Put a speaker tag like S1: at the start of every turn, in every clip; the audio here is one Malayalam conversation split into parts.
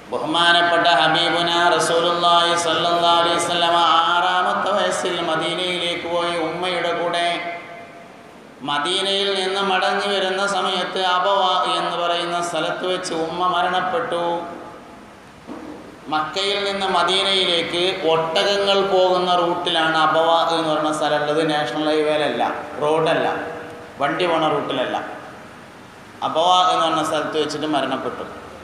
S1: ബഹുമാനപ്പെട്ട ഹബീബുന റസൂലുള്ളാഹി സ്വല്ലല്ലാഹു അലൈഹി വസല്ലമ 6-ാമത്തെ വയസ്സിൽ മദീനയിലേക്ക് പോയി ഉമ്മയുടെ കൂടെ. മദീനയിൽ നിന്ന് മടങ്ങി വരുന്ന സമയത്ത് അബവാ എന്ന് പറയുന്ന സ്ഥലത്ത് വെച്ച് ഉമ്മ മരണപ്പെട്ടു. മക്കയിൽ നിന്ന് മദീനയിലേക്ക് ഒട്ടകങ്ങൾ പോകുന്ന റൂട്ടിലാണ് അബവാ എന്ന് പറയുന്ന സ്ഥലമുള്ളത്. നാഷണൽ ഹൈവേയിലല്ല, റോഡല്ല, വണ്ടി പോണ റൂട്ടിലല്ല. അബവാ എന്ന് പറഞ്ഞ സ്ഥലത്ത് വെച്ചിട്ട് മരണപ്പെട്ടു.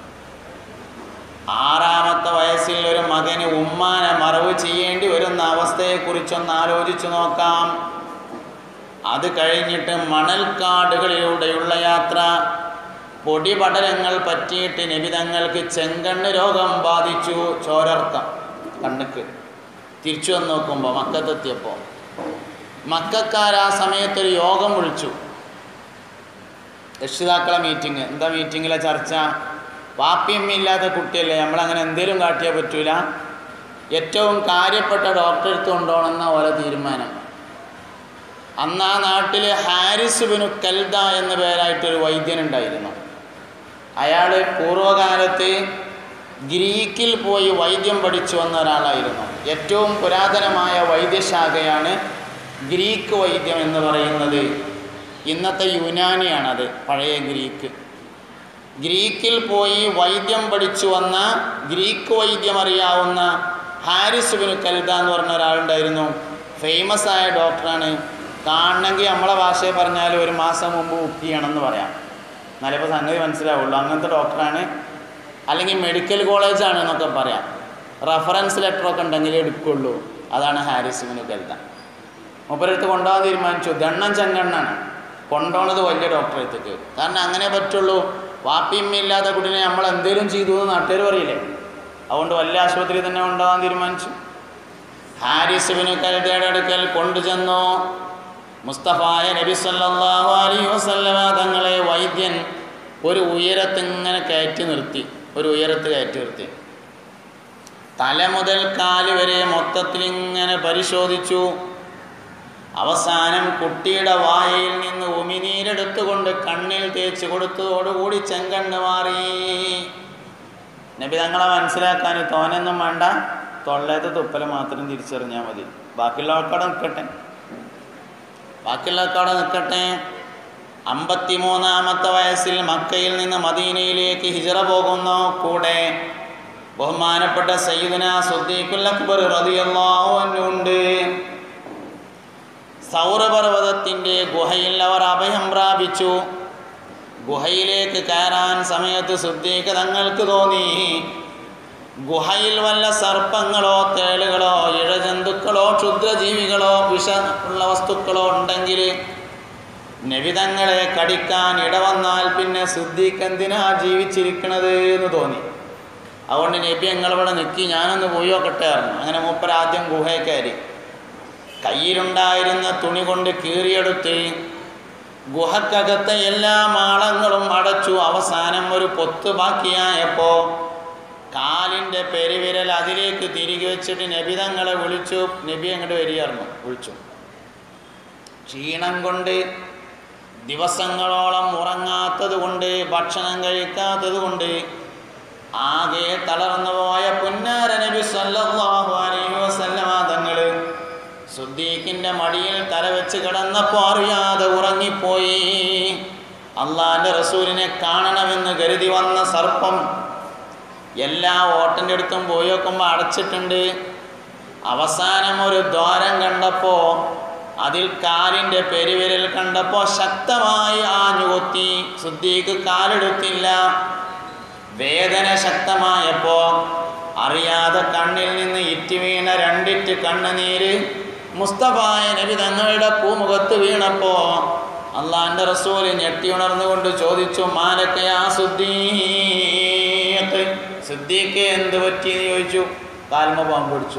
S1: 6-ാമത്തെ വയസ്സിൽ ഒരു മകന് ഉമ്മാനെ മറവ് ചെയ്യേണ്ടി വരുന്ന അവസ്ഥയെക്കുറിച്ചൊന്ന് ആലോചിച്ചു നോക്കാം. അത് കഴിഞ്ഞിട്ട് മണൽക്കാടുകളിലൂടെയുള്ള യാത്ര, പൊടിപടലങ്ങൾ പറ്റിയിട്ട് നബിതങ്ങൾക്ക് ചെങ്കണ്ണ് രോഗം ബാധിച്ചു, ചോരർക്കം കണ്ണുക്ക്. തിരിച്ചു വന്ന് നോക്കുമ്പോൾ മക്കത്തെത്തിയപ്പോൾ മക്കാർ ആ സമയത്തൊരു യോഗം വിളിച്ചു. രക്ഷിതാക്കളെ മീറ്റിംഗ്. എന്താ മീറ്റിങ്ങിലെ ചർച്ച? വാപ്പിയമ്മയില്ലാത്ത കുട്ടിയല്ലേ, നമ്മളങ്ങനെ എന്തേലും കാട്ടിയാൽ പറ്റൂല, ഏറ്റവും കാര്യപ്പെട്ട ഡോക്ടറെ അടുത്ത് കൊണ്ടുപോകണമെന്ന പോലെ തീരുമാനം. അന്ന് ആ നാട്ടിൽ ഹാരിസ് ബിനു കൽദ എന്ന പേരായിട്ടൊരു വൈദ്യനുണ്ടായിരുന്നു. അയാൾ പൂർവ്വകാലത്ത് ഗ്രീക്കിൽ പോയി വൈദ്യം പഠിച്ചു വന്ന ഒരാളായിരുന്നു. ഏറ്റവും പുരാതനമായ വൈദ്യശാഖയാണ് ഗ്രീക്ക് വൈദ്യം എന്ന് പറയുന്നത്. ഇന്നത്തെ യുനാനിയാണത്, പഴയ ഗ്രീക്ക്. ഗ്രീക്കിൽ പോയി വൈദ്യം പഠിച്ചു വന്ന, ഗ്രീക്ക് വൈദ്യം അറിയാവുന്ന ഹാരിസ് ബിനു കൽദ എന്ന് പറഞ്ഞ ഒരാളുണ്ടായിരുന്നു. ഫേമസ് ആയ ഡോക്ടറാണ്. കാണണമെങ്കിൽ നമ്മളെ ഭാഷയെ പറഞ്ഞാൽ 1 മാസം മുമ്പ് ബുക്ക് ചെയ്യണമെന്ന് പറയാം, എന്നാലിപ്പോൾ സംഗതി മനസ്സിലാവുള്ളൂ. അങ്ങനത്തെ ഡോക്ടറാണ്. അല്ലെങ്കിൽ മെഡിക്കൽ കോളേജാണ് എന്നൊക്കെ പറയാം. റെഫറൻസ് ലെറ്ററൊക്കെ ഉണ്ടെങ്കിലേ എടുക്കുള്ളൂ. അതാണ് ഹാരിസ് ബിനു കൽദ. മൂപ്പരടുത്ത് കൊണ്ടുപോകാൻ തീരുമാനിച്ചു. ദണ്ണം ചെങ്കണ്ണാണ് കൊണ്ടുപോകുന്നത് വലിയ ഡോക്ടറെടുത്തേക്ക്. കാരണം അങ്ങനെ പറ്റുള്ളൂ. വാപ്പിയമ്മയില്ലാത്ത കുട്ടീനെ നമ്മൾ എന്തേലും ചെയ്തു എന്ന് നാട്ടുകാർ പറയില്ലേ. അതുകൊണ്ട് വലിയ ആശുപത്രിയിൽ തന്നെ കൊണ്ടുപോകാൻ തീരുമാനിച്ചു. ഹാരിസ് ബിനു കൽദയുടെ അടുക്കൽ കൊണ്ടുചെന്നു. മുസ്തഫായ നബി സല്ലല്ലാഹു അലൈഹി വസല്ലമ തങ്ങളെ വൈദ്യൻ ഒരു ഉയരത്തിങ്ങനെ കയറ്റി നിർത്തി. തല മുതൽ കാല് വരെ മൊത്തത്തിലിങ്ങനെ പരിശോധിച്ചു. അവസാനം കുട്ടിയുടെ വായയിൽ നിന്ന് ഉമിനീരെടുത്തുകൊണ്ട് കണ്ണിൽ തേച്ച് കൊടുത്തതോടുകൂടി ചെങ്കണ്ണ് മാറി. നബി തങ്ങളെ മനസ്സിലാക്കാൻ തോനൊന്നും വേണ്ട, തൊള്ളേത്തെ തുപ്പല മാത്രം തിരിച്ചറിഞ്ഞാൽ മതി. ബാക്കിയുള്ളവർക്കവിടെ നിൽക്കട്ടെ. 53-ാമത്തെ വയസ്സിൽ മക്കയിൽ നിന്ന് മദീനയിലേക്ക് ഹിജ്റ പോകുന്നു. കൂടെ ബഹുമാനപ്പെട്ട സയ്യിദുനാ സിദ്ദീഖുൽ അക്ബർ റളിയല്ലാഹു അൻഹു ഉണ്ട്. സൗരപർവ്വതത്തിൻ്റെ ഗുഹയിൽ അവർ അഭയം പ്രാപിച്ചു. ഗുഹയിലേക്ക് കയറാൻ സമയത്ത് സിദ്ദീഖ് തങ്ങൾക്ക് തോന്നി, ഗുഹയിൽ വല്ല സർപ്പങ്ങളോ തേളുകളോ ഇഴജന്തുക്കളോ ക്ഷുദ്രജീവികളോ വിഷമുള്ള വസ്തുക്കളോ ഉണ്ടെങ്കിൽ നബിതങ്ങളെ കടിക്കാൻ ഇടവന്നാൽ പിന്നെ സിദ്ദീഖ് എന്തിനാ ജീവിച്ചിരിക്കണത് എന്ന് തോന്നി. അതുകൊണ്ട് നബി ഞങ്ങളിവിടെ നിൽക്കി, ഞാനൊന്ന് പോയി നോക്കട്ടെ പറഞ്ഞു. അങ്ങനെ മൂപ്പർ ആദ്യം ഗുഹയിൽ കയറി. കയ്യിലുണ്ടായിരുന്ന തുണി കൊണ്ട് കീറിയെടുത്ത് ഗുഹക്കകത്തെ എല്ലാ മാളങ്ങളും അടച്ചു. അവസാനം ഒരു പൊത്ത് ബാക്കിയായപ്പോൾ കാലിൻ്റെ പെരുവിരൽ അതിലേക്ക് തിരികെ വെച്ചിട്ട് നബിതങ്ങളെ വിളിച്ചു. നബി അങ്ങോട്ട് വരികയായിരുന്നു. വിളിച്ചു. ക്ഷീണം കൊണ്ട്, ദിവസങ്ങളോളം ഉറങ്ങാത്തത് കൊണ്ട്, ഭക്ഷണം കഴിക്കാത്തത് കൊണ്ട് ആകെ തളർന്നു പോയ പുന്നാര നബി സല്ലല്ലാഹു അലൈഹി വസല്ലമ തങ്ങൾ സിദ്ദീഖിൻ്റെ മടിയിൽ തലവെച്ച് കിടന്നപ്പോൾ അറിയാതെ ഉറങ്ങിപ്പോയി. അള്ളാഹിൻ്റെ റസൂലിനെ കാണണമെന്ന് കരുതി വന്ന സർപ്പം എല്ലാ ഓട്ടൻ്റെ അടുത്തും പോയി നോക്കുമ്പോൾ അടച്ചിട്ടുണ്ട്. അവസാനം ഒരു ദ്വാരം കണ്ടപ്പോൾ അതിൽ കാലിൻ്റെ പെരുവിരൽ കണ്ടപ്പോൾ ശക്തമായി ആഞ്ഞുകൊത്തി. സിദ്ദീഖ് കാലെടുത്തില്ല. വേദന ശക്തമായപ്പോൾ അറിയാതെ കണ്ണിൽ നിന്ന് ഇറ്റി വീണ 2 കണ്ണുനീര് മുസ്തഫായ നബി തങ്ങളുടെ പൂമുഖത്ത് വീണപ്പോൾ അള്ളാഹിൻ്റെ റസൂൽ ഞെട്ടി ഉണർന്നുകൊണ്ട് ചോദിച്ചു, മാലക്കയാ സിദ്ദീഖ്, സിദ്ദീഖ് എന്ത് പറ്റിയെന്ന് ചോദിച്ചു. കാൽമ പാമ്പ് പിടിച്ചു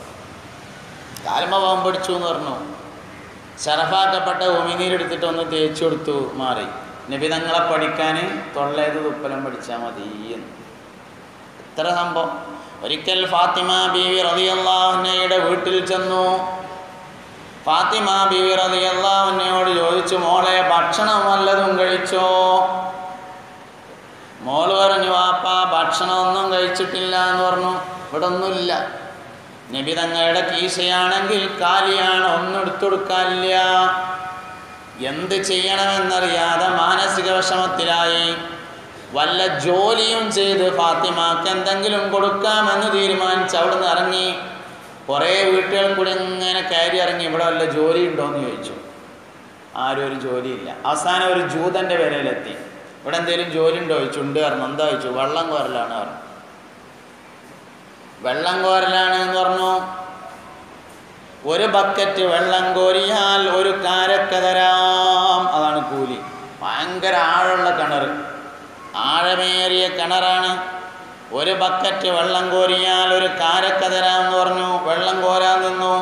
S1: എന്ന് പറഞ്ഞു. ശറഫാക്കപ്പെട്ട ഉമിനീരെടുത്തിട്ട് ഒന്ന് തേച്ചു കൊടുത്തു, മാറി. നബി തങ്ങളെ പഠിക്കാൻ തൊള്ളേത് തുപ്പലം പഠിച്ചാൽ മതി എന്ന്. ഇത്ര സംഭവം. ഒരിക്കൽ ഫാത്തിമ ബീവി റളിയല്ലാഹു അൻഹയുടെ വീട്ടിൽ ചെന്നു. ഫാത്തിമ ബീവി റളിയല്ലാഹു അൻഹയോട് ചോദിച്ചു, മോളെ ഭക്ഷണം വല്ലതും കഴിച്ചോ? മോള് പറഞ്ഞു, വാപ്പാ ഭക്ഷണമൊന്നും കഴിച്ചിട്ടില്ല എന്ന് പറഞ്ഞു. ഇവിടെ ഒന്നുമില്ല. നബി തങ്ങളുടെ കീശയാണെങ്കിൽ കാലിയാണ്, ഒന്നും എടുത്തു കൊടുക്കാനില്ല. എന്ത് ചെയ്യണമെന്നറിയാതെ മാനസിക വിഷമത്തിലായി. വല്ല ജോലിയും ചെയ്ത് ഫാത്തിമാക്ക് എന്തെങ്കിലും കൊടുക്കാമെന്ന് തീരുമാനിച്ച് അവിടെ നിന്ന് ഇറങ്ങി. കുറേ വീട്ടുകൾ കൂടി ഇങ്ങനെ കയറി ഇറങ്ങി. ഇവിടെ വല്ല ജോലി ഉണ്ടോയെന്ന് ചോദിച്ചു. ആരും ഒരു ജോലിയില്ല. അവസാനം ഒരു ജൂതൻ്റെ പേരയിലെത്തി. ഇവിടെ എന്തെങ്കിലും ജോലി ഉണ്ടോ ചോദിച്ചു. ഉണ്ട് പറഞ്ഞു. എന്താ ചോദിച്ചു. വെള്ളം കോരലാണ് പറഞ്ഞു. വെള്ളം കോരലാണ് എന്ന് പറഞ്ഞു. ഒരു ബക്കറ്റ് വെള്ളം കോരിയാൽ ഒരു കാരക്ക തരാം, അതാണ് കൂലി. ഭയങ്കര ആഴമുള്ള കിണർ, ആഴമേറിയ കിണറാണ്. ഒരു ബക്കറ്റ് വെള്ളം കോരിയാൽ ഒരു കാരക്ക തരാമെന്ന് പറഞ്ഞു. വെള്ളം കോരാൻ നിന്നു.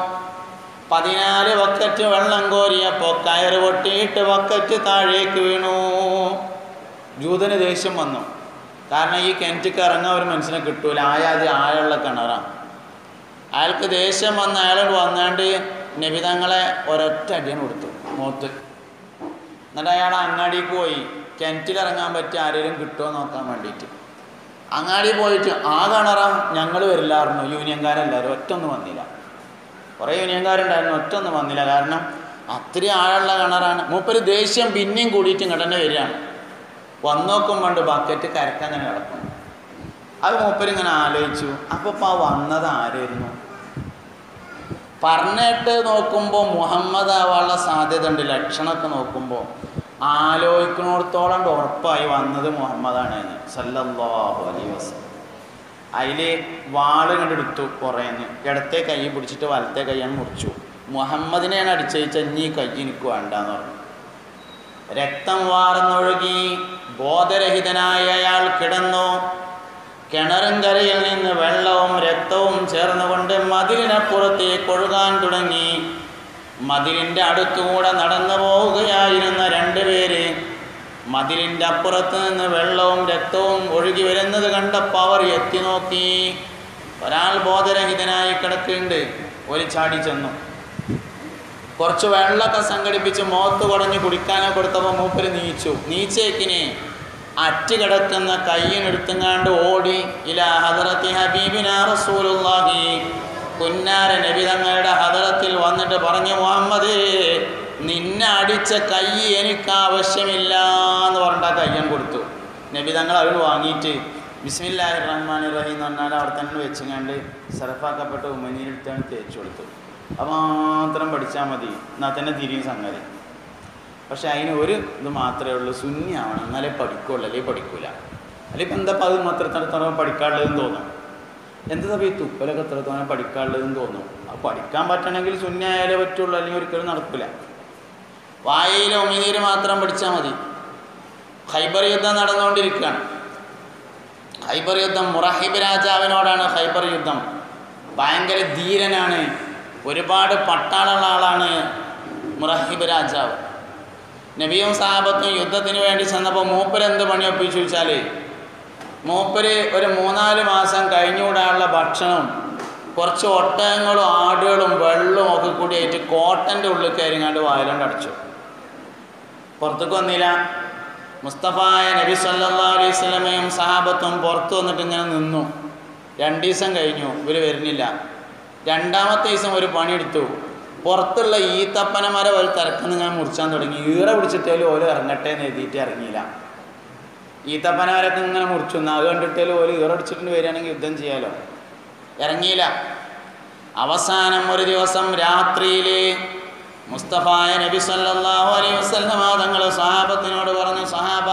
S1: 14 ബക്കറ്റ് വെള്ളം കോരിയപ്പോൾ കയറ് പൊട്ടിയിട്ട് ബക്കറ്റ് താഴേക്ക് വീണു. ജൂതന് ദേഷ്യം വന്നു. കാരണം ഈ കിണറ്റിക്ക് ഇറങ്ങാൻ ഒരു മനുഷ്യനെ കിട്ടൂല, ആയാതി ആഴമുള്ള കിണറാണ്. അയാൾക്ക് ദേഷ്യം വന്ന് അയാളോട് വന്നാണ്ട് നബി തങ്ങളെ ഒരൊറ്റ അടിയാണ് കൊടുത്തു മുഖത്ത്. എന്നിട്ട് അയാൾ അങ്ങാടിക്ക് പോയി കിണറ്റിലിറങ്ങാൻ പറ്റിയ ആരെങ്കിലും കിട്ടുമോ നോക്കാൻ വേണ്ടിയിട്ട്. അങ്ങാടി പോയിട്ട് ആ കിണറാ ഞങ്ങൾ വരില്ലായിരുന്നു. യൂണിയൻകാരെല്ലാവരും ഒറ്റൊന്നും വന്നില്ല. കുറേ യൂണിയൻകാരുണ്ടായിരുന്നു, ഒറ്റൊന്നും വന്നില്ല. കാരണം അത്രയും ആഴമുള്ള കിണറാണ്. മൂപ്പര് ദേഷ്യം പിന്നെയും കൂടിയിട്ട് ഇങ്ങോട്ട് തന്നെ വരികയാണ്. വന്ന് നോക്കുമ്പോണ്ട് ബക്കറ്റ് കരക്കങ്ങനെ കിടക്കുന്നു. അത് മൂപ്പരിങ്ങനെ ആലോചിച്ചു. അപ്പോൾ ആ വന്നത് ആരായിരുന്നു? പറഞ്ഞിട്ട് നോക്കുമ്പോൾ മുഹമ്മദ് ആവാനുള്ള സാധ്യത ഉണ്ട്. ലക്ഷണമൊക്കെ നോക്കുമ്പോൾ ആലോചിക്കുന്നിടത്തോളം ഉറപ്പായി വന്നത് മുഹമ്മദാണ് സല്ലല്ലാഹു അലൈഹി വസല്ലം. അതിൽ വാള് കണ്ടെടുത്തു. കുറേന്ന് ഇടത്തെ കൈ പിടിച്ചിട്ട് വലത്തെ കൈയാണ് മുറിച്ചു. മുഹമ്മദിനെയാണ് അടിച്ചയച്ചാൽ ഇനി കൈ എനിക്ക് വേണ്ടാന്ന് പറഞ്ഞു. രക്തം വാർന്നൊഴുകി ബോധരഹിതനായ അയാൾ കിടന്നു. കിണറും കരയിൽ നിന്ന് വെള്ളവും രക്തവും ചേർന്നുകൊണ്ട് മതിലിനപ്പുറത്തേക്ക് ഒഴുകാൻ തുടങ്ങി. മതിലിൻ്റെ അടുത്തുകൂടെ നടന്നു പോവുകയായിരുന്ന 2 പേര് മതിലിൻ്റെ അപ്പുറത്ത് നിന്ന് വെള്ളവും രക്തവും ഒഴുകി വരുന്നത് കണ്ടപ്പോൾ അവർ എത്തി നോക്കി. ഒരാൾ ബോധരഹിതനായി കിടക്കുന്നുണ്ട്. ഒരു ചാടി ചെന്നു. കുറച്ച് വെള്ളമൊക്കെ സംഘടിപ്പിച്ച് മുഖത്ത് കുടഞ്ഞ് കുടിക്കാനോ കൊടുത്തപ്പോൾ മൂപ്പര് നീച്ചേക്കിനെ അറ്റ് കിടക്കുന്ന കയ്യിനെടുത്തുങ്ങാണ്ട് ഓടി ഇലാ ഹദറത്തി ഹബീബിനാ റസൂലുള്ളാഹി, പുന്നാര നബി തങ്ങളുടെ ഹദറത്തിൽ വന്നിട്ട് പറഞ്ഞു, മുഹമ്മദേ നിന്നെ അടിച്ച കൈ എനിക്ക് ആവശ്യമില്ല എന്ന് പറഞ്ഞിട്ട് ആ കയ്യൻ കൊടുത്തു. നബി തങ്ങൾ അവർ വാങ്ങിയിട്ട് ബിസ്മില്ലാഹിർ റഹ്മാനിർ റഹീം എന്ന് പറഞ്ഞാൽ അവിടെ തന്നെ വെച്ചുങ്ങാണ്ട് സർഫാക്കപ്പെട്ട ഉമ്മനീരെടുത്താണ് തേച്ച് കൊടുത്തു. അത് മാത്രം പഠിച്ചാൽ മതി, എന്നാൽ തന്നെ തിരിയും സംഗതി. പക്ഷെ അതിന് ഒരു ഇത് മാത്രമേ ഉള്ളൂ, സുന്നി ആവണം, എന്നാലേ പഠിക്കുള്ളൂ, അല്ലെങ്കിൽ പഠിക്കൂല. അല്ലെങ്കിൽ ഇപ്പം എന്താ അത് മാത്രം പഠിക്കാനുള്ളതെന്ന് തോന്നും. എന്താ ഈ തുപ്പലൊക്കെ എത്രത്തോളം പഠിക്കാനുള്ളതെന്ന് തോന്നും. അത് പഠിക്കാൻ പറ്റണമെങ്കിൽ സുന്നി ആയാലേ പറ്റുള്ളൂ, അല്ലെങ്കിൽ ഒരിക്കലും നടക്കില്ല. വായയിലെ ഉമിനീര് മാത്രം പഠിച്ചാൽ മതി. ഖൈബർ യുദ്ധം നടന്നുകൊണ്ടിരിക്കുകയാണ്. ഖൈബർ യുദ്ധം മുറഹിബ് രാജാവിനോടാണ് ഖൈബർ യുദ്ധം. ഭയങ്കര ധീരനാണ്, ഒരുപാട് പട്ടാളമുള്ള ആളാണ് മുറഹിബ് രാജാവ്. നബിയും സഹാബത്തും യുദ്ധത്തിന് വേണ്ടി ചെന്നപ്പോൾ മൂപ്പര് എന്ത് പണി ഒപ്പിച്ചു ചോദിച്ചാൽ, മൂപ്പര് ഒരു 3-4 മാസം കഴിഞ്ഞുകൂടാനുള്ള ഭക്ഷണം, കുറച്ച് ഒട്ടകങ്ങളും ആടുകളും വെള്ളവും ഒക്കെ കൂടി ആയിട്ട് കോട്ടൻ്റെ ഉള്ളിൽ കയറിങ്ങാണ്ട് വായിലുണ്ട് അടച്ചു. പുറത്തേക്ക് വന്നില്ല. മുസ്തഫായ നബി സല്ലല്ലാഹു അലൈഹി വസല്ലമയും സഹാബത്തും പുറത്ത് വന്നിട്ട് ഇങ്ങനെ നിന്നു. 2 ദിവസം കഴിഞ്ഞു, ഇവർ വരുന്നില്ല. 2ാമത്തെ ദിവസം ഒരു പണിയെടുത്തു. പുറത്തുള്ള ഈത്തപ്പനമര ഒരു തിരക്കുന്ന ഞാൻ മുറിച്ചാൻ തുടങ്ങി. ഈറ പിടിച്ചിട്ടേലും ഓല് ഇറങ്ങട്ടെ എന്ന് എഴുതിയിട്ട് ഇറങ്ങിയില്ല. ഈത്തപ്പനമരൊക്കെ ഇങ്ങനെ മുറിച്ചു. അത് കണ്ടിട്ടേലും ഓല് ഈറ അടിച്ചിട്ട് വരികയാണെങ്കിൽ യുദ്ധം ചെയ്യാലോ. ഇറങ്ങിയില്ല. അവസാനം ഒരു ദിവസം രാത്രിയിൽ മുസ്തഫായ നബി സല്ലല്ലാഹു അലൈഹി വസല്ലം തങ്ങൾ സഹാബത്തിനോട് പറഞ്ഞു, സഹാബ,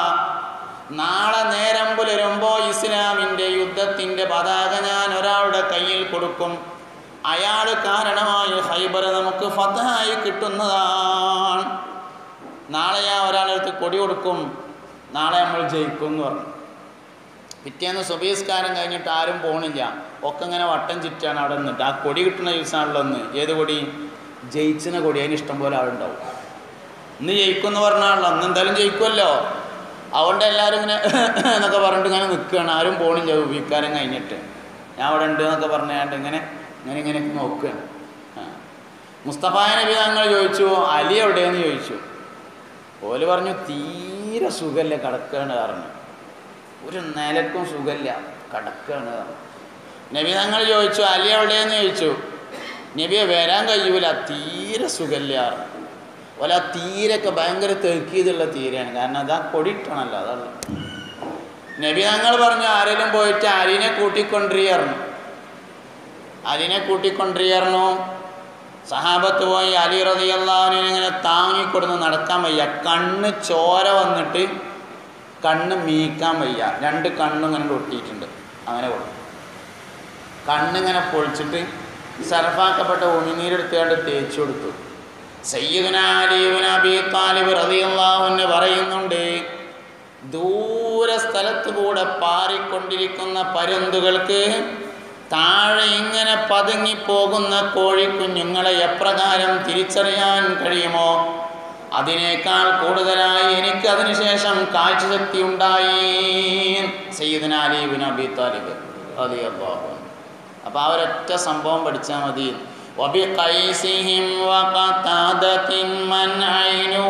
S1: നാളെ നേരം പുലരുമ്പോൾ ഇസ്ലാമിൻ്റെ യുദ്ധത്തിൻ്റെ പതാക ഞാൻ ഒരാളുടെ കയ്യിൽ കൊടുക്കും. അയാൾ കാരണമായി ഖൈബർ നമുക്ക് ഫതഹായി കിട്ടുന്നതാണ്. നാളെ ഞാൻ ഒരാളടുത്ത് കൊടി കൊടുക്കും, നാളെ നമ്മൾ ജയിക്കും എന്ന് പറഞ്ഞു. പിറ്റേന്ന് സുബഹിസ്കാരം കഴിഞ്ഞിട്ട് ആരും പോകണില്ല. ഒക്കെ ഇങ്ങനെ വട്ടം ചുറ്റാണ് അവിടെ നിന്നിട്ട്. ആ കൊടി കിട്ടുന്ന ദിവസമാണല്ലോ ഒന്ന്. ഏത് കൊടി? ജയിച്ചിന കൊടി. അതിന് ഇഷ്ടം പോലെ ആളുണ്ടാവും. ഇന്ന് ജയിക്കും എന്ന് പറഞ്ഞാണല്ലോ, അന്ന് എന്തായാലും ജയിക്കുമല്ലോ. അതുകൊണ്ട് എല്ലാവരും ഇങ്ങനെ എന്നൊക്കെ പറഞ്ഞിട്ട് ഇങ്ങനെ നിൽക്കുകയാണ്. ആരും പോകണില്ല ഉപയോഗിക്കാരം കഴിഞ്ഞിട്ട്. ഞാൻ അവിടെ ഉണ്ട് എന്നൊക്കെ പറഞ്ഞാണ്ട് ഇങ്ങനെ നോക്കുകയാണ്. മുസ്തഫായ നബി തങ്ങൾ ചോദിച്ചു, അലി എവിടെയെന്ന് ചോദിച്ചു. ഓല് പറഞ്ഞു, തീരെ സുഖമല്ലേ കിടക്കുകയാണ് പറഞ്ഞു. ഒരു നിലക്കും സുഖമില്ല, കിടക്കുകയാണ്. നബി തങ്ങൾ ചോദിച്ചു അലി എവിടെയെന്ന് ചോദിച്ചു. നബിയെ വരാൻ കഴിയൂല, തീരെ സുഖമില്ല. ഓല തീരൊക്കെ ഭയങ്കര തെക്കീതുള്ള തീരെയാണ്, കാരണം അതാ കൊടിയിട്ടണല്ലോ, അതല്ല. നബി തങ്ങൾ പറഞ്ഞു ആരെങ്കിലും പോയിട്ട് അലിനെ കൂട്ടിക്കൊണ്ടിരിക്കുന്നു. അലിനെ കൂട്ടിക്കൊണ്ടിരിക്കുന്നു. സഹാബത്ത് പോയി അലി റളിയല്ലാഹു അൻഹു ഇങ്ങനെ താങ്ങിക്കൊടുന്ന് നടക്കാൻ വയ്യ, കണ്ണ് ചോര വന്നിട്ട് കണ്ണ് മീക്കാൻ വയ്യ, രണ്ട് കണ്ണും ഇങ്ങനെ ഒട്ടിയിട്ടുണ്ട്. അങ്ങനെ കൊടുക്കും, കണ്ണിങ്ങനെ പൊളിച്ചിട്ട് സർഫാക്കപ്പെട്ട ഉമിനീരെടുത്തുകൊണ്ട് തേച്ചു കൊടുത്തു. സയ്യിദുനാ അലി ഇബ്നു അബീ ത്വാലിബ് റളിയല്ലാഹു അൻഹു പറയുന്നുണ്ട്, ദൂര സ്ഥലത്ത് കൂടെ പാറിക്കൊണ്ടിരിക്കുന്ന പരുന്തുകൾക്ക് താഴെ ഇങ്ങനെ പതുങ്ങിപ്പോകുന്ന കോഴിക്കുഞ്ഞുങ്ങളെ എപ്രകാരം തിരിച്ചറിയാൻ കഴിയുമോ, അതിനേക്കാൾ കൂടുതലായി എനിക്ക് അതിനുശേഷം കാഴ്ചശക്തി ഉണ്ടായി. സയ്യിദുനാ അലി ഇബ്നു അബീ ത്വാലിബ് റളിയല്ലാഹു അൻഹു. അപ്പോൾ ആ ഒരൊറ്റ സംഭവം പഠിച്ചാൽ മതി. وبقيسهم وقتادة من عينه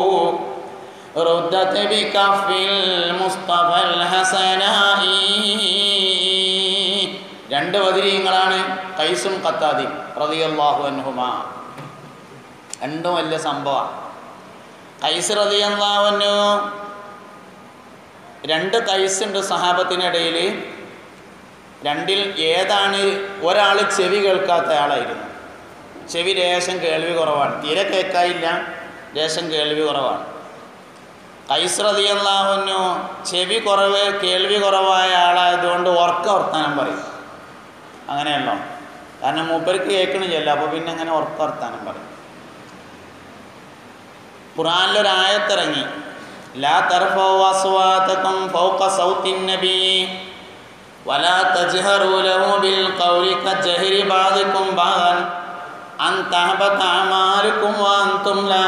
S1: ردت بكف المصطفى الحسناء. രണ്ട് ബദരീങ്ങളാണ് കൈസും ഖത്താദിയും റളിയല്ലാഹു അൻഹുമാ. രണ്ടും വലിയ സംഭവമാണ്. കൈസ് റളിയല്ലാഹു അൻഹു, രണ്ട് കൈസുണ്ട് സഹാബത്തിനിടയിൽ. രണ്ടിൽ ഏതാണ്? ഒരാൾ ചെവി കേൾക്കാത്ത ആളായിരുന്നു. ചെവി ലേശം കേൾവി കുറവാണ്, തീരെ കേൾക്കാനില്ല, ലേശം കേൾവി കുറവാണ്. കൈസ് റളിയല്ലാഹു അൻഹു ചെവി കുറവ് കേൾവി കുറവായ ആളായതുകൊണ്ട് വർത്താനം പറയും. അങ്ങനെയല്ലോ, കാരണം മൂപ്പർക്ക് കേൾക്കണില്ല, അപ്പോൾ പിന്നെ അങ്ങനെ വർത്താനം പറയും. ഖുർആനിലൊരായത്തിറങ്ങി, ലാ തർഫഉ അസ്വാതകും ഫൗക സൗത്തിൻ നബി വലാ തജ്ഹറൂ ലഹു ബിൽ ഖൗലി കജഹരി ബഅദികും ബഅദൻ അൻ തഹബത അമാലുകും വഅൻതും ലാ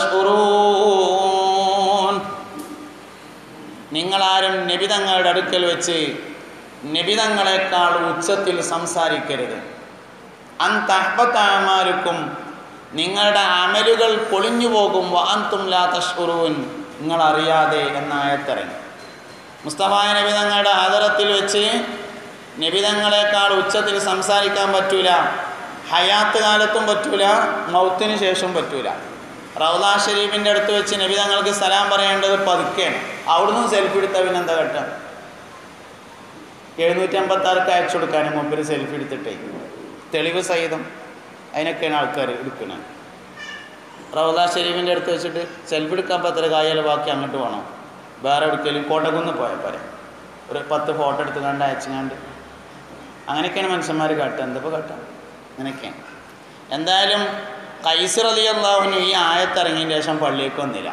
S1: തശ്കുറൂൻ. നിങ്ങളാരും നബി തങ്ങളുടെ അടുക്കൽ വെച്ച് നബി തങ്ങളെക്കാൾ ഉച്ചത്തിൽ സംസാരിക്കരുത്. അൻ തഹബത അമാലുകും, നിങ്ങളുടെ അമലുകൾ പൊളിഞ്ഞു പോകും. വഅൻതും ലാ തശ്കുറൂൻ, നിങ്ങളറിയാതെ എന്ന ആയത്തിറങ്ങി. മുസ്തഫായ നബി തങ്ങളുടെ ആദരത്തിൽ വെച്ച് നബി തങ്ങളെക്കാൾ ഉച്ചത്തിൽ സംസാരിക്കാൻ പറ്റൂല. ഹയാത്ത് കാലത്തും പറ്റൂല, മൗത്തിന് ശേഷം പറ്റൂല. റൗള ഷരീഫിൻ്റെ അടുത്ത് വെച്ച് നബി തങ്ങൾക്ക് സലാം പറയേണ്ടത് പതുക്കെയാണ്. അവിടുന്ന് സെൽഫി എടുത്താൽ പിന്നെ എന്താ കെട്ടാം? 756 അയച്ചു കൊടുക്കാനും മുമ്പിൽ സെൽഫി എടുത്തിട്ടേ തെളിവ് സഹിതം അതിനൊക്കെയാണ് ആൾക്കാർ എടുക്കുന്നത്. റൗള ഷരീഫിൻ്റെ അടുത്ത് വെച്ചിട്ട് സെൽഫി എടുക്കാൻ പത്ര കായാൽ ബാക്കി അങ്ങോട്ട് പോകണം. വേറെ ഒരിക്കലും കോട്ടക്കുന്ന് പോയാൽ പോരെ, ഒരു 10 ഫോട്ടോ എടുത്ത് കണ്ട് അയച്ചുകൊണ്ട് അങ്ങനെയൊക്കെയാണ് മനുഷ്യന്മാർ കാട്ടുക. എന്തിപ്പോൾ കാട്ടുക? അങ്ങനെയൊക്കെയാണ്. എന്തായാലും കൈസ് റളിയല്ലാഹു അൻഹു ഈ ആയത്തിറങ്ങിയതിന് ശേഷം പള്ളിയേക്ക് വന്നില്ല.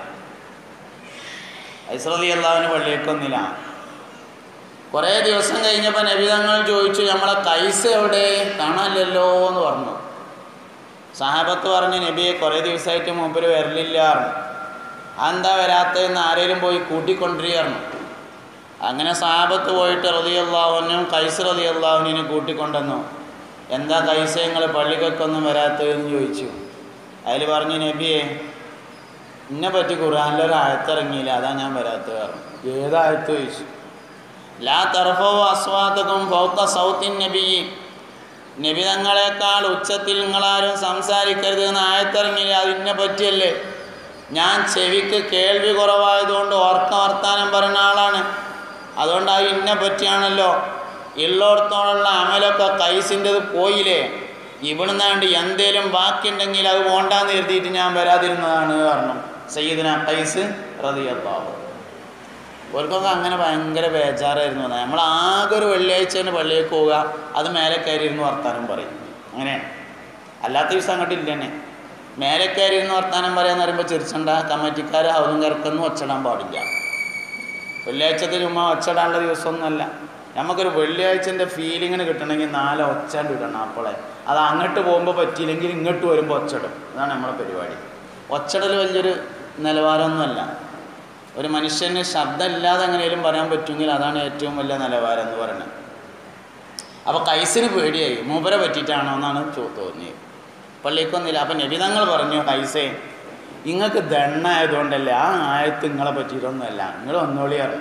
S1: കൈസ് റളിയല്ലാഹു അൻഹു പള്ളിയേക്ക് വന്നില്ല. കുറേ ദിവസം കഴിഞ്ഞപ്പോൾ നബി തങ്ങൾ ചോദിച്ചു, നമ്മളെ കൈസ് എവിടെ, കാണാനില്ലല്ലോ എന്ന് പറഞ്ഞു. സഹാബത്ത് പറഞ്ഞു, നബിയെ കുറേ ദിവസമായിട്ട് മൂപ്പര് വരലില്ല പറഞ്ഞു. അതെന്താ വരാത്തതെന്ന് ആരെങ്കിലും പോയി കൂട്ടിക്കൊണ്ടിരിക്കുന്നു. അങ്ങനെ സഹാബത്ത് പോയിട്ട് റളിയല്ലാഹു അൻഹു കൈസ് റളിയല്ലാഹു അൻഹുവിനെ കൂട്ടിക്കൊണ്ടുവന്നു. എന്താ കൈസ് നിങ്ങൾ പള്ളിക്കൊന്നും വരാത്തതെന്ന് ചോദിച്ചു. അതിൽ പറഞ്ഞു, നബിയെ എന്നെ പറ്റി ഖുർആനിലൊരു ആയത്തിറങ്ങിയില്ല, അതാ ഞാൻ വരാത്തത് പറഞ്ഞു. ഏതായത്ത് ചോദിച്ചു. ലാ തർഫഉ അസ്വാതകും ഫൗക സൗത്തിൻ നബി, നബി തങ്ങളെക്കാൾ ഉച്ചത്തിൽ നിങ്ങളാരും സംസാരിക്കരുത് എന്ന് ആയത്തിറങ്ങിയില്ല, അത് ഇന്നെ പറ്റിയല്ലേ. ഞാൻ ചെവിക്ക് കേൾവി കുറവായതുകൊണ്ട് വർത്താനം പറയുന്ന ആളാണ്, അതുകൊണ്ട് അത് ഇന്നെ പറ്റിയാണല്ലോ. ഉള്ളിടത്തോളം അമലൊക്കെ കൈസിൻ്റെത് പോയില്ലേ, ഇവിടുന്നാണ്ട് എന്തേലും ബാക്കിയുണ്ടെങ്കിൽ അത് പോണ്ടാന്ന് കരുതിയിട്ട് ഞാൻ വരാതിരുന്നതാണ് പറഞ്ഞു സയ്യിദുനാ കൈസ് റളിയല്ലാഹു അൻഹു. അവർക്കൊക്കെ അങ്ങനെ ഭയങ്കര ബേജാറായിരുന്നു. നമ്മൾ ആകെ ഒരു വെള്ളിയാഴ്ച പള്ളിയിലേക്ക് പോവുക, അത് മേലെ കയറിയിരുന്ന് വർത്താനം പറയും. അങ്ങനെയാണ്. അല്ലാത്ത ദിവസം അങ്ങോട്ട് ഇല്ല തന്നെ. മേലെ കയറിയിരുന്ന് വർത്താനം പറയാന്ന് പറയുമ്പോൾ ചിരിച്ചണ്ട, കമ്മിറ്റിക്കാർ ഹൗസും കറക്കൊന്നും ഒച്ചടാൻ പാടില്ല. വെള്ളിയാഴ്ചത്തെ ചുമ്മാ ഒച്ചടാനുള്ള ദിവസമൊന്നുമല്ല. നമുക്കൊരു വെള്ളിയാഴ്ചൻ്റെ ഫീലിങ്ങിന് കിട്ടണമെങ്കിൽ 4 ഒച്ചാണ്ട് ഇടണം. അപ്പോളെ അത് അങ്ങോട്ട് പോകുമ്പോൾ പറ്റിയില്ലെങ്കിൽ ഇങ്ങോട്ട് വരുമ്പോൾ ഒച്ചടും. അതാണ് നമ്മളെ പരിപാടി. ഒച്ചടൽ വലിയൊരു നിലവാരമൊന്നുമല്ല. ഒരു മനുഷ്യന് ശബ്ദമില്ലാതെ എങ്ങനെയും പറയാൻ പറ്റുമെങ്കിൽ അതാണ് ഏറ്റവും വലിയ നിലവാരം എന്ന് പറയുന്നത്. അപ്പോൾ കൈസിന് പേടിയായി, മൂപ്പരെ പറ്റിയിട്ടാണോ എന്നാണ് തോന്നിയത്. പള്ളിക്കൊന്നില്ല. അപ്പം നബി തങ്ങൾ പറഞ്ഞു, കൈസേ നിങ്ങൾക്ക് ദണ്ണായതുകൊണ്ടല്ലേ, ആ ആയത്ത് നിങ്ങളെ പറ്റിയിട്ടൊന്നുമല്ല, നിങ്ങൾ ഒന്നോളി അറിഞ്ഞു.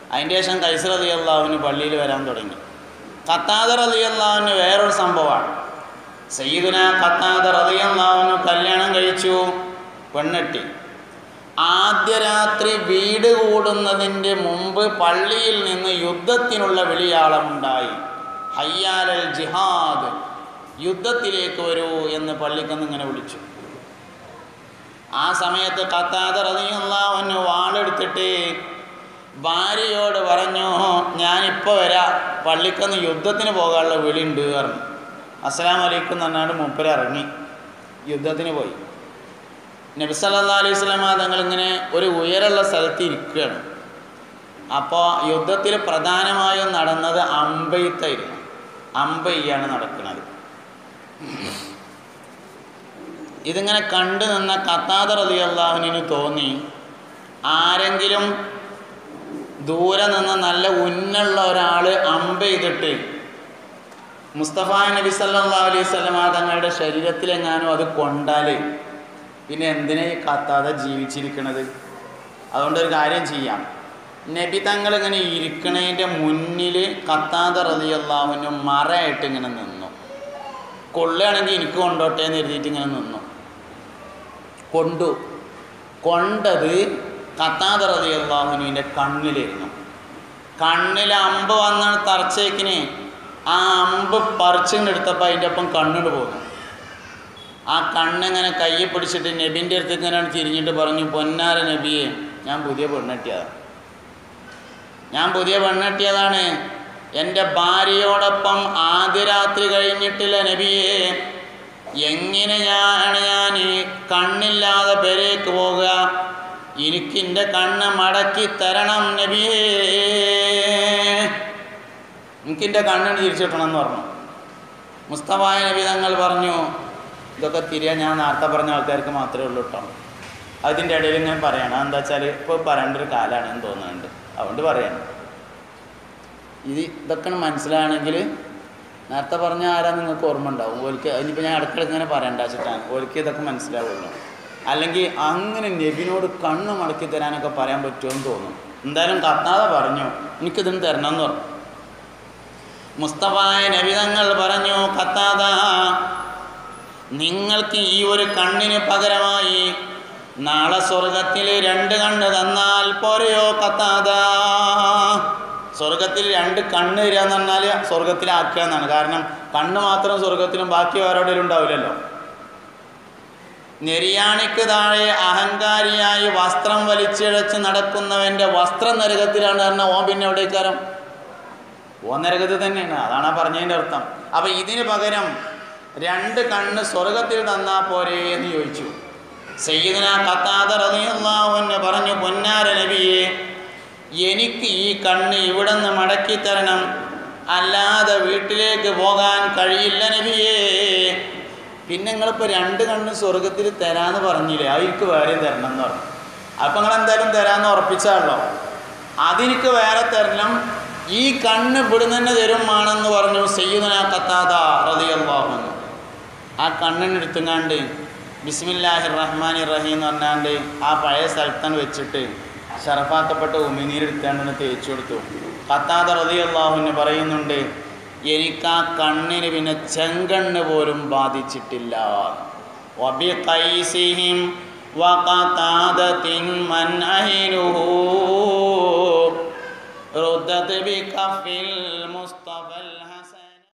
S1: അതിൻ്റെ ശേഷം ഖൈസ് റളിയല്ലാഹുവിന് പള്ളിയിൽ വരാൻ തുടങ്ങി. ഖത്താദ റളിയല്ലാഹുവിന് വേറൊരു സംഭവമാണ്. സയ്യിദുനാ ഖത്താദ റളിയല്ലാഹുവിന് കല്യാണം കഴിച്ചു, പെണ്ണെട്ടി. ആദ്യ രാത്രി വീട് കൂടുന്നതിൻ്റെ മുമ്പ് പള്ളിയിൽ നിന്ന് യുദ്ധത്തിനുള്ള വിളിയാളമുണ്ടായി. ഹയ്യാലൽ ജിഹാദ്, യുദ്ധത്തിലേക്ക് വരൂ എന്ന് പള്ളിക്കന്ന് ഇങ്ങനെ വിളിച്ചു. ആ സമയത്ത് ഖത്താദ റളിയല്ലാഹു അൻഹു വാളെടുത്തിട്ട് ഭാര്യയോട് പറഞ്ഞു, ഞാനിപ്പോൾ വരാം, പള്ളിക്കന്ന് യുദ്ധത്തിന് പോകാനുള്ള വിളിയുണ്ട് പറഞ്ഞു. അസ്സലാമു അലൈക്കും എന്ന് പറഞ്ഞാണ്ട് മൂപ്പര് ഇറങ്ങി യുദ്ധത്തിന് പോയി. നബി സല്ലല്ലാഹു അലൈഹി വസല്ലം തങ്ങളിങ്ങനെ ഒരു ഉയരമുള്ള സ്ഥലത്ത് ഇരിക്കുകയാണ്. അപ്പോൾ യുദ്ധത്തിൽ പ്രധാനമായും നടന്നത് അമ്പെയ്ത്തായിരുന്നു. അമ്പെയ്യാണ് നടക്കുന്നത്. ഇതിങ്ങനെ കണ്ടു നിന്ന ഖത്താദ റളിയല്ലാഹുവിന് തോന്നി, ആരെങ്കിലും ദൂരെ നിന്ന് നല്ല ഉന്നുള്ള ഒരാൾ അമ്പെയ്തിട്ട് മുസ്തഫ നബി സല്ലല്ലാഹു അലൈഹി വസല്ലം തങ്ങളുടെ ശരീരത്തിലെങ്ങാനും അത് കൊണ്ടാൽ പിന്നെ എന്തിനാ ഈ ഖത്താദ ജീവിച്ചിരിക്കണത്? അതുകൊണ്ടൊരു കാര്യം ചെയ്യാം, നബി തങ്ങൾ ഇങ്ങനെ ഇരിക്കണതിൻ്റെ മുന്നിൽ ഖത്താദ റളിയല്ലാഹുവിന് മറയായിട്ട് ഇങ്ങനെ നിന്നു. കൊള്ളുകയാണെങ്കിൽ എനിക്ക് കൊണ്ടോട്ടെ എന്ന് എഴുതിയിട്ട് ഇങ്ങനെ നിന്നു. കൊണ്ടത് ഖത്താദ റളിയല്ലാഹുവിൻ്റെ കണ്ണിലിരുന്നു. കണ്ണിൽ അമ്പ് വന്നാണ് തറച്ചേക്കിന് ആ അമ്പ് പറിച്ചിങ്ങെടുത്തപ്പോൾ അതിൻ്റെ ഒപ്പം കണ്ണിട്ട് പോകുന്നു. ആ കണ്ണിങ്ങനെ കയ്യെ പിടിച്ചിട്ട് നബിൻ്റെ അടുത്ത് ഇങ്ങനെ തിരിഞ്ഞിട്ട് പറഞ്ഞു, പൊന്നാര നബിയെ, ഞാൻ പുതിയ പെണ്ണെട്ടിയതാണ്. എൻ്റെ ഭാര്യയോടൊപ്പം ആദ്യ രാത്രി കഴിഞ്ഞിട്ടില്ല നബിയെ. എങ്ങനെയാണ് ഞാൻ കണ്ണില്ലാതെ പെരേക്ക് പോകുക? എനിക്കെൻ്റെ കണ്ണ് മടക്കി തരണം നബിയേ, എനിക്കെൻ്റെ കണ്ണിന് തിരിച്ചു കിട്ടണം എന്ന് പറഞ്ഞു. മുസ്തഫ നബി തങ്ങൾ പറഞ്ഞു, ഇതൊക്കെ തിരിയാൻ ഞാൻ നേരത്തെ പറഞ്ഞ ആൾക്കാർക്ക് മാത്രമേ ഉള്ളൂ കേട്ടോ. അതിൻ്റെ ഇടയിൽ ഇങ്ങനെ പറയണം, എന്താ വെച്ചാൽ ഇപ്പോൾ പറയേണ്ട ഒരു കാലമാണെന്ന് തോന്നുന്നുണ്ട്, അതുകൊണ്ട് പറയണം. ഇതൊക്കെ മനസ്സിലാണെങ്കിൽ നേരത്തെ പറഞ്ഞ ആരാ നിങ്ങൾക്ക് ഓർമ്മ ഉണ്ടാവും. ഓൽക്ക് അതിനിപ്പോൾ ഞാൻ ഇടയ്ക്കിടയ്ക്ക് ഇങ്ങനെ പറയണ്ട വെച്ചിട്ടാണ്, ഓൽക്ക് ഇതൊക്കെ മനസ്സിലാവുള്ളൂ. അല്ലെങ്കിൽ അങ്ങനെ നബിനോട് കണ്ണ് മടക്കി തരാനൊക്കെ പറയാൻ പറ്റുമെന്ന് തോന്നും. എന്തായാലും ഖത്താദ പറഞ്ഞു, എനിക്കിതിന് തരണം എന്ന് പറഞ്ഞു. മുസ്തഫായ നബി തങ്ങൾ പറഞ്ഞു, ഖത്താദ, നിങ്ങൾക്ക് ഈ ഒരു കണ്ണിന് പകരമായി നാളെ സ്വർഗത്തിൽ 2 കണ്ണ് തന്നാൽ പോരെയോ ഖത്താദ? സ്വർഗത്തിൽ 2 കണ്ണ് തരിക എന്ന് പറഞ്ഞാൽ സ്വർഗത്തിലാക്കുക എന്നാണ്. കാരണം കണ്ണ് മാത്രം സ്വർഗത്തിലും ബാക്കി വേറെവിടെയും ഉണ്ടാവില്ലല്ലോ. നെരിയാണിക്ക് താഴെ അഹങ്കാരിയായി വസ്ത്രം വലിച്ചിഴച്ച് നടക്കുന്നവൻ്റെ വസ്ത്രം നരകത്തിലാണ് പറഞ്ഞാൽ ഓൻ പിന്നെ എവിടേക്കാരം? ഓൻ നരകത്തിൽ തന്നെയാണ്. അതാണ് പറഞ്ഞതിൻ്റെ അർത്ഥം. അപ്പം ഇതിന് പകരം 2 കണ്ണ് സ്വർഗത്തിൽ തന്നാൽ പോരേ എന്ന് ചോദിച്ചു. സയ്യിദുനാ ഖത്താദ റളിയല്ലാഹു അൻഹു പറഞ്ഞു, പൊന്നാര നബിയെ, എനിക്ക് ഈ കണ്ണ് ഇവിടെ നിന്ന് മടക്കി തരണം, അല്ലാതെ വീട്ടിലേക്ക് പോകാൻ കഴിയില്ല നബിയേ. പിന്നെ നിങ്ങളിപ്പോൾ 2 കണ്ണ് സ്വർഗത്തിൽ തരാമെന്ന് പറഞ്ഞില്ലേ, അതിക്ക് വേറെയും തരണം എന്ന് പറഞ്ഞു. അപ്പം നിങ്ങൾ എന്തായാലും തരാമെന്ന് ഉറപ്പിച്ചാണല്ലോ, അതെനിക്ക് വേറെ തരണം, ഈ കണ്ണ് ഇവിടുന്ന് തന്നെ തരുമാണെന്ന് പറഞ്ഞു സയ്യിദുനാ ഖത്താദ റളിയല്ലാഹു അൻഹു. ആ കണ്ണിനെടുത്തുങ്ങാണ്ട് ബിസ്മില്ലാഹിർ റഹ്മാനിർ റഹീം എന്ന് പറഞ്ഞാണ്ട് ആ പഴയ സ്ഥലത്താണ് വെച്ചിട്ട് ഷറഫാക്കപ്പെട്ട ഉമിനീരെടുത്താണ്ട് തേച്ചു കൊടുത്തു. ഖത്താദ റളിയല്ലാഹു അൻഹു പറയുന്നുണ്ട്, എനിക്ക് ആ കണ്ണിന് പിന്നെ ചെങ്കണ്ണ് പോലും ബാധിച്ചിട്ടില്ല. വബിഖൈസിഹിം വഖതാദതിൻ മൻ അഹിനുഹു റുദ്ദത് ബികഫിൽ മുസ്തഫ